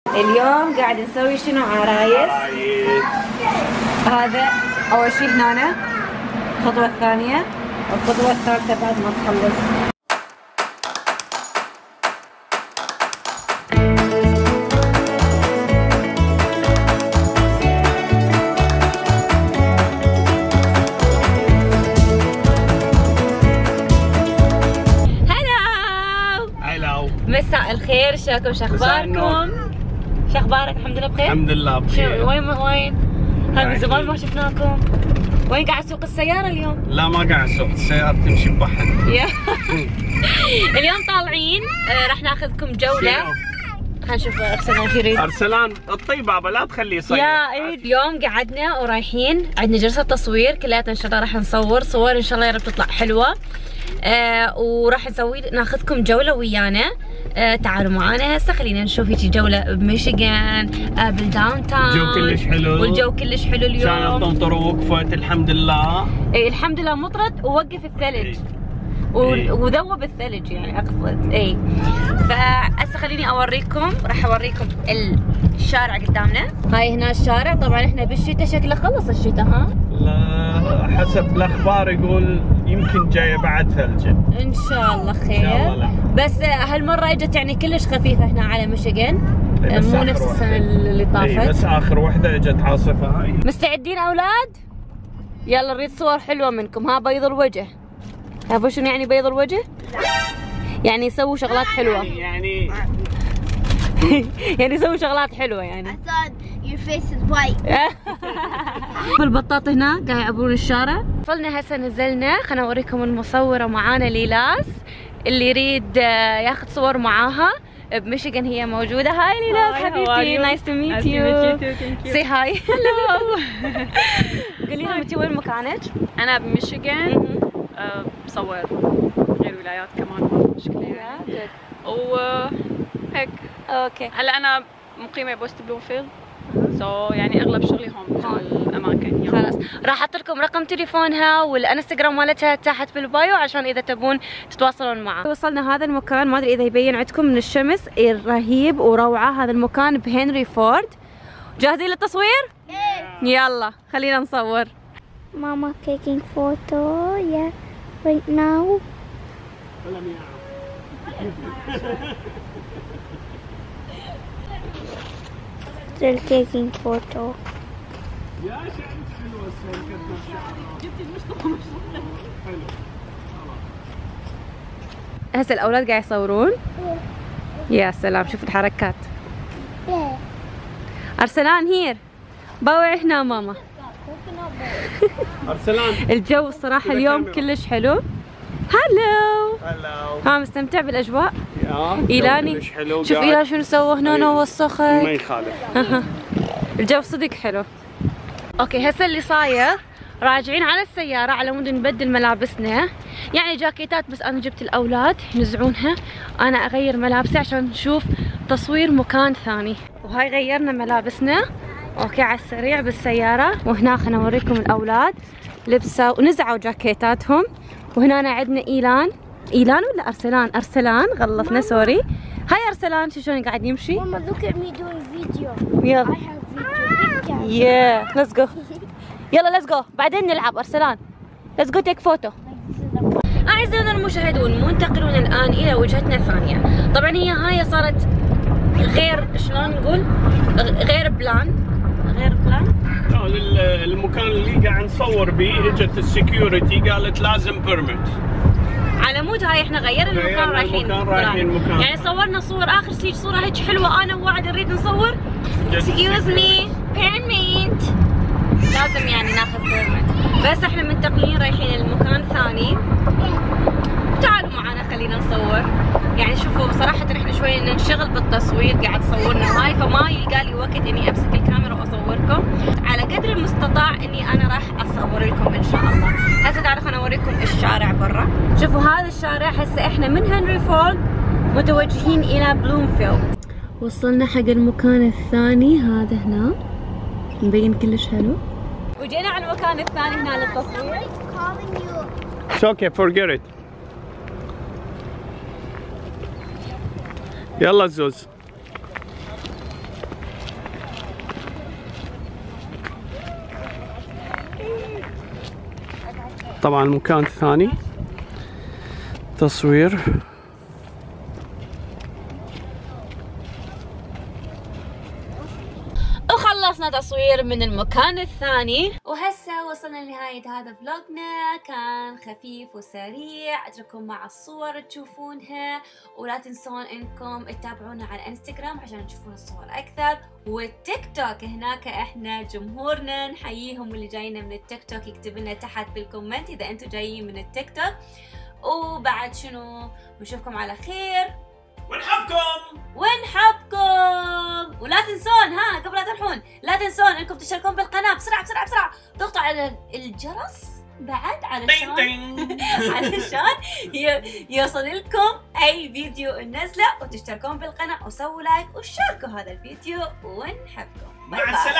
اليوم قاعد نسوي شنو عرايس؟ هذا اول شيء هنا الخطوة الثانية والخطوة الثالثة بعد ما تخلص. مساء الخير، شلونكم؟ شخباركم؟ شخبارك؟ الحمد لله بخير؟ الحمد لله بخير. وين؟ هاي من زمان ما شفناكم. وين قاعد تسوق السيارة اليوم؟ لا ما قاعد اسوق، السيارة تمشي ببحر. اليوم طالعين راح ناخذكم جولة. خلينا نشوف ارسلان شو يريد. ارسلان اطي بابا لا تخليه يصير. اليوم قعدنا ورايحين عندنا جلسة تصوير كلياتنا ان شاء الله راح نصور صور ان شاء الله يا رب تطلع حلوة. وراح ناخذكم جولة ويانا. تعالوا معانا هسه خلينا نشوف هيجي جولة بميشيغان بالداون تاون. الجو كلش حلو والجو كلش حلو اليوم. كانت تمطر ووقفت الحمد لله. اي الحمد لله مطرت ووقف الثلج. وذوب الثلج يعني اقصد. اي فهسه خليني اوريكم، راح اوريكم الشارع قدامنا. هاي هنا الشارع، طبعا احنا بالشتاء شكله خلص الشتاء. ها؟ لا حسب الاخبار يقول يمكن جايه بعد ثلج. ان شاء الله خير. ان شاء الله. لا. بس هالمره اجت يعني كلش خفيفه هنا على ميشيغان، مو نفس السنه اللي طافت. بس اخر وحده اجت عاصفه. هاي مستعدين اولاد؟ يلا نريد صور حلوه منكم. ها بيض الوجه. تعرفوا شنو يعني بيض الوجه؟ يعني يسووا شغلات حلوه. يعني يسووا شغلات حلوه يعني. I thought your face is white. بالبطاط هنا قاعد يعبرون الشارع. وصلنا هسه نزلنا، خلنا اوريكم المصوره معانا ليلاس، اللي يريد ياخذ صور معاها بميشيغان هي موجوده. هاي ليلاس حبيبتي، نايس تو ميت يو. سي هاي. هلو. قولي لهم انت وين مكانك؟ انا بميشيغان بصور غير ولايات كمان ما مشكله يعني. وهيك. اوكي. هلا انا مقيمه بوست بلومفيلد، يعني اغلب شغلي هون الاماكن يعني. خلاص راح احط لكم رقم تليفونها والانستغرام مالتها تحت بالبايو عشان اذا تبون تتواصلون معها. وصلنا هذا المكان، ما ادري اذا يبين عندكم من الشمس، رهيب وروعه. هذا المكان بهنري فورد. جاهزين للتصوير؟ يلا خلينا نصور. Mama taking photo, yeah, right now. Still taking photo. هسه الاولاد قاعد يصورون. يا سلام شوفوا الحركات. ارسلان هير باوع هنا ماما. ارسلان الجو الصراحه اليوم كلش حلو. هلو. ها مستمتع بالاجواء؟ ايلاني شوف ايلان شنو سوى هنا ووسخك. ما يخالف. الجو صدق حلو. اوكي هسه اللي صاير راجعين على السياره على مود نبدل ملابسنا، يعني جاكيتات بس انا جبت الاولاد ينزعونها، انا اغير ملابسي عشان نشوف تصوير مكان ثاني. وهاي غيرنا ملابسنا اوكي على السريع بالسياره. وهنا خلنا اوريكم الاولاد لبسوا ونزعوا جاكيتاتهم. وهنا عندنا ايلان ولا ارسلان؟ ارسلان غلطنا سوري. هاي ارسلان شلون قاعد يمشي. Mama, look at me doing video. يلا. I have video. Big camera. Yeah, let's go. يلا let's go. بعدين نلعب ارسلان. Let's go take photo. أعزائنا المشاهدون منتقلون الآن إلى وجهتنا الثانية. طبعا هاي صارت غير شلون نقول غير بلان. المكان اللي قاعد نصور به اجت السكيورتي قالت لازم بيرمت. على مود هاي احنا غيرنا المكان رايحين يعني صورنا صور اخر شيء صورة هيك حلوة انا وواحد نريد نصور. Excuse me permit. لازم يعني ناخذ بيرمت. بس احنا منتقلين رايحين المكان ثاني. تعالوا معنا خلينا نصور. يعني شوفوا صراحة احنا شوي ننشغل بالتصوير قاعد صورنا هاي فما يلقى لي وقت اني امسك الكاميرا واصوركم. على قدر المستطاع اني انا راح اصور لكم ان شاء الله. هسه تعالوا خليني اوريكم الشارع برا. شوفوا هذا الشارع هسه احنا من هنري فورد متوجهين الى بلومفيلد. وصلنا حق المكان الثاني هذا هنا مبين كلش حلو. وجينا على المكان الثاني هنا للتصوير. It's okay, forget it. يلا زوز. طبعا المكان الثاني تصوير. وخلصنا تصوير من المكان الثاني، وهسه وصلنا لنهاية هذا فلوجنا. كان خفيف وسريع، اترككم مع الصور تشوفونها، ولا تنسون انكم تتابعونا على الانستغرام عشان تشوفون الصور اكثر، والتيك توك هناك احنا جمهورنا نحييهم، اللي جايين من التيك توك يكتب لنا تحت بالكومنت اذا انتم جايين من التيك توك. وبعد شنو، نشوفكم على خير ونحبكم. ولا تنسون قبل لا تروحون لا تنسون انكم تشتركون بالقناة بسرعة بسرعة بسرعة، ضغطوا على الجرس بعد علشان يوصل لكم اي فيديو ننزله، وتشتركون بالقناة وسووا لايك وشاركوا هذا الفيديو، ونحبكم. مع السلامة.